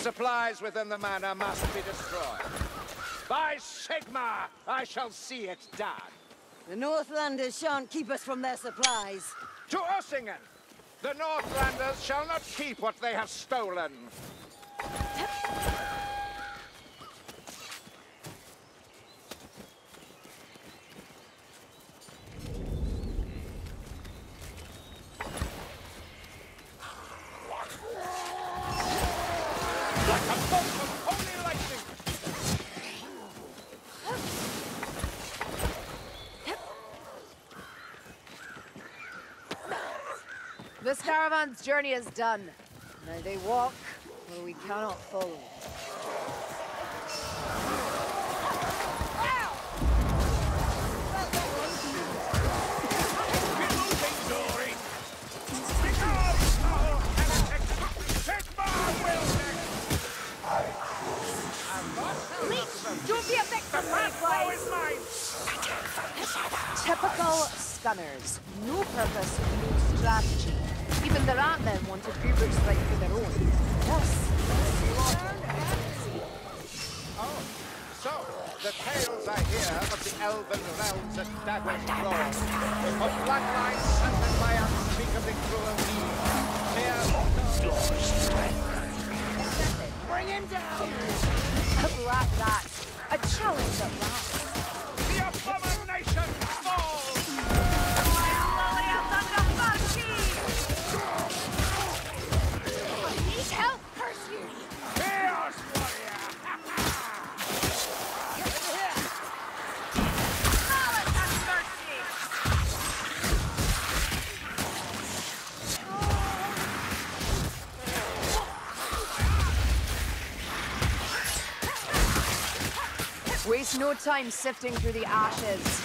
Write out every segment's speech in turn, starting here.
supplies within the manor must be destroyed. By Sigmar, I shall see it done. The Northlanders shan't keep us from their supplies. To Ossingen! The Northlanders shall not keep what they have stolen. Like a bolt of holy lightning! This caravan's journey is done. Now they walk where we cannot follow. Don't be a victim, Typical Skunners. No purpose, no strategy. Even the Ratmen wanted Beaver's right for their own. Yes. Oh, so the tales I hear of the elven realms at Dagger's Claw, of bloodlines sundered by unspeakably cruelty, Bring him down! A black rat. A challenge at last. the abomination falls! I need help, curse you! Chaos warrior! Malice and mercy! Waste no time sifting through the ashes.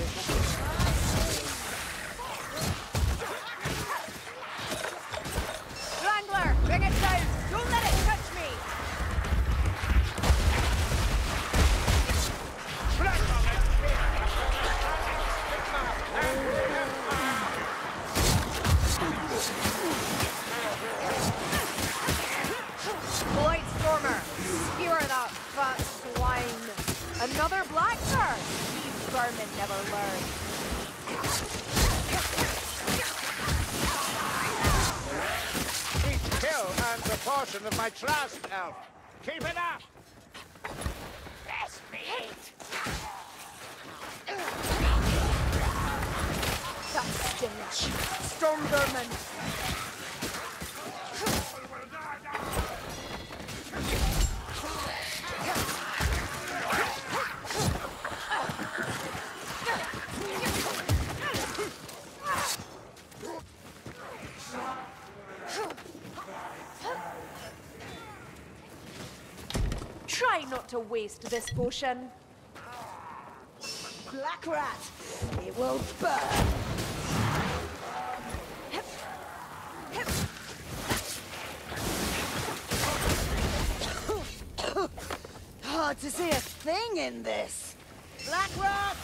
Wrangler, bring it down! Don't let it touch me! Blight Stormer, skewer that fat swine. Another blackbird! These vermin never learn. Each kill earns a portion of my trust, Elf. Keep it up! Best meat! That stench. Storm vermin. Try not to waste this potion. Black rat! It will burn! Hard to see a thing in this. Black rat!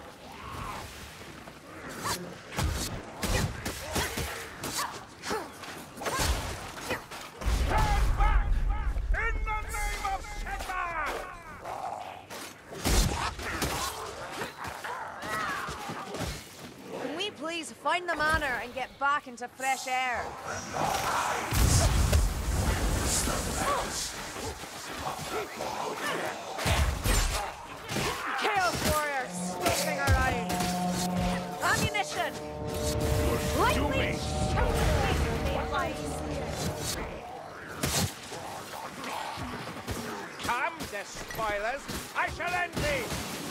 Turn back! In the name of Sigmar! Can we please find the manor and get back into fresh air? Chaos Warrior sweeping around. Ammunition! Lightly shoot the lights! Come, despoilers! I shall end thee!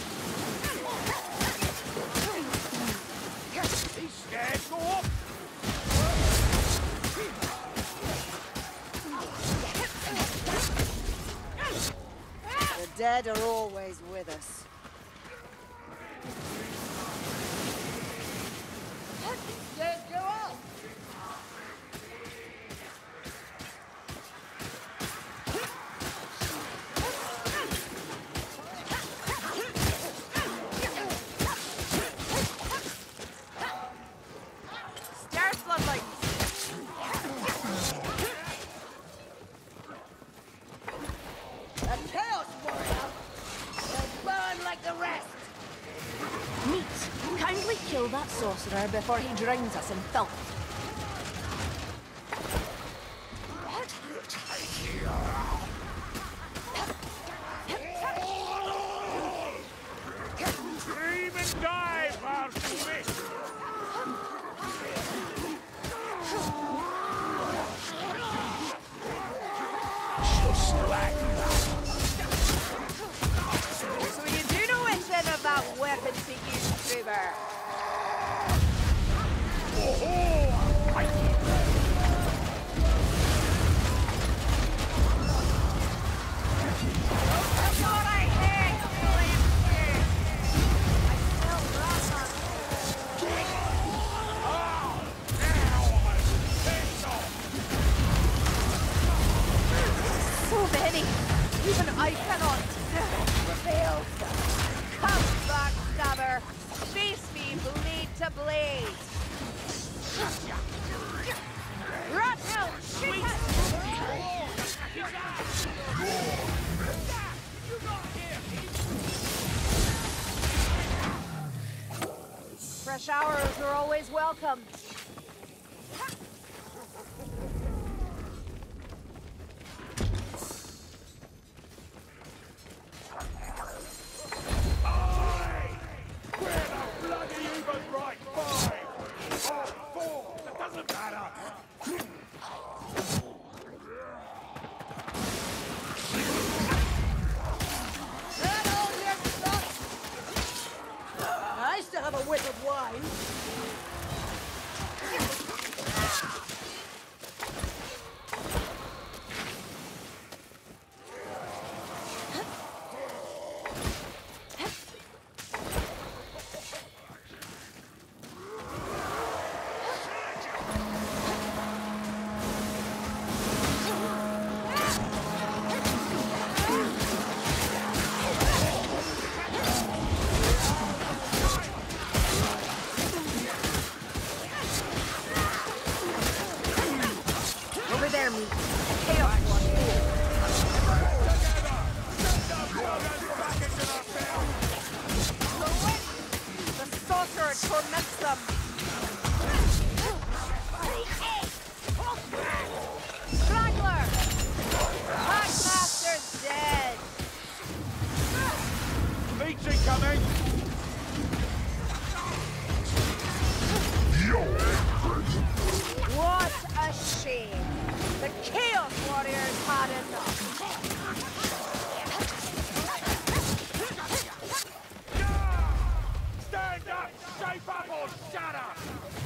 He's scared, go up! The dead are always with us. Dead go up! Start floodlights! sorcerer before he drowns us in filth. Scream and dive, Archie! So you do know anything of that weapon to use, Gruber? So many! Even I cannot prevail. Come back, stabber! Face me blade to blade! Rathill, shoot it! Fresh arrows are always welcome. I still have a whip of wine. Over there, me. Chaos one. The sorcerer torments them. Straggler! Packmaster's dead. Leech incoming! What a shame. The Chaos Warriors had enough. Stand up, shape up, or shut up!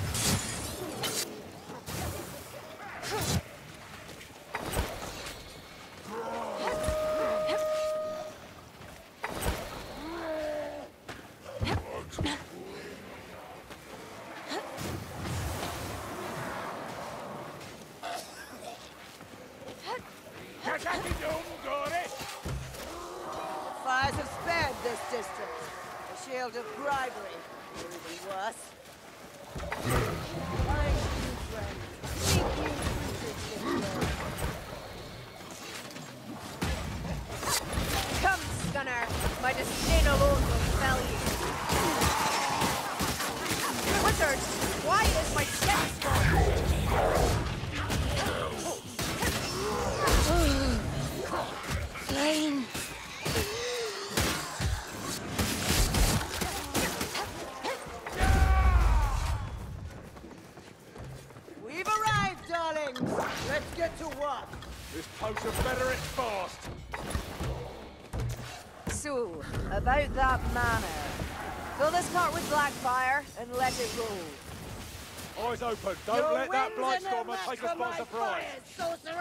Fires have spared this district. A shield of bribery. Or even worse. Find you, friend. Seek you through this Come, Scunner. My disdain alone will fell you. Wizard, why is my sense gone? Slain. We've arrived, darlings. Let's get to work. This potion better it fast! So, about that manor. Fill this cart with blackfire and let it roll. Eyes open, don't Your let that wings are no blightstormer match take for us by my surprise! fires, sorcerer!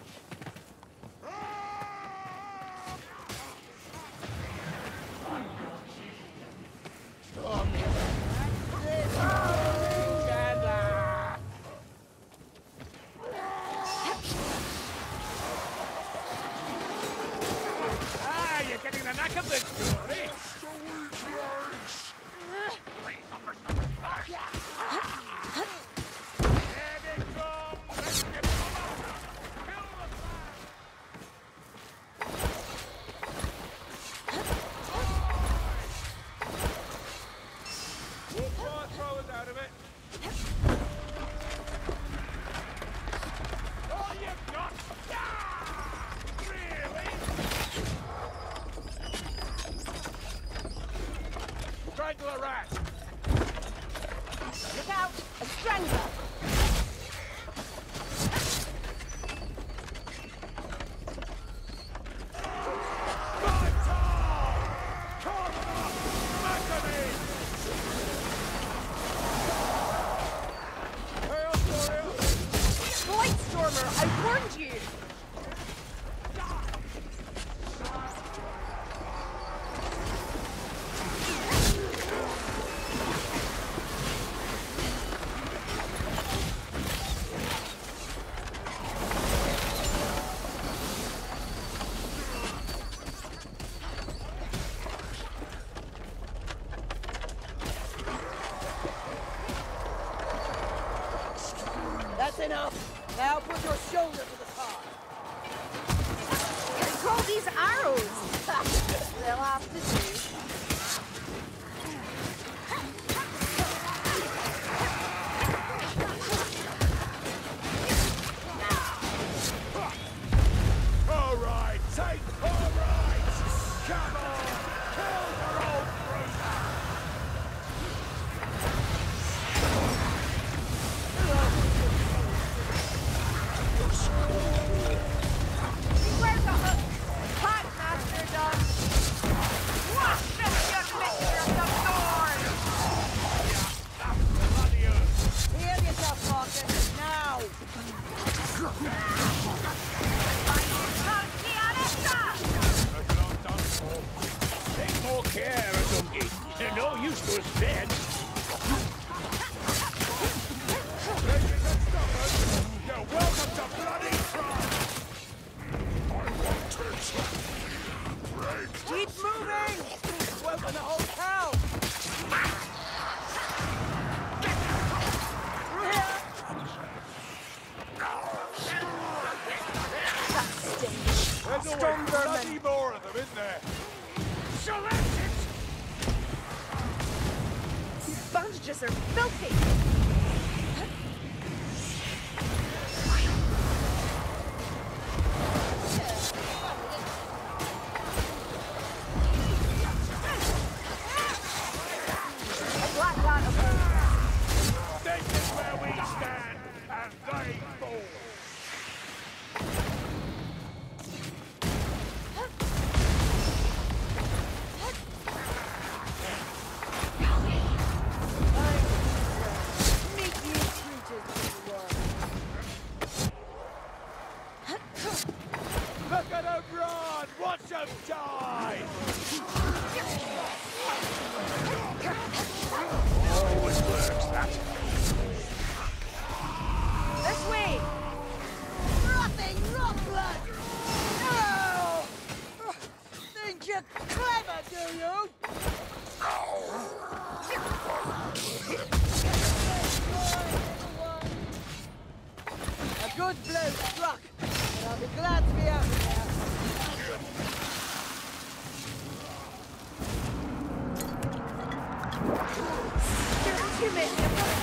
Ah, you're getting the knack of this story! I warned you! That's enough. Now put your shoulder to the car. I call these arrows! They'll have to do. All right, take all right. Come on, kill your old bruiser. Where's the hook? Hot master done. Wash this young mixture of the thorns! Bloody earth. Heal yourself, Marcus. Now. Take more care, Donkey. You're no use to us dead. You're welcome to bloody try. Keep moving. Welcome the whole town. Through here. There's always bloody more of them, isn't there? So that's it. These bandages are filthy! A black dot of hope. This is where we stand, and they fall. Meet you creatures of the world. Look at them run! Watch them die! Always works, that. This way! Nothing wrong, blood. No! Think you're clever, do you? A good blow struck, and I'll be glad to be out of there. You're too many of them.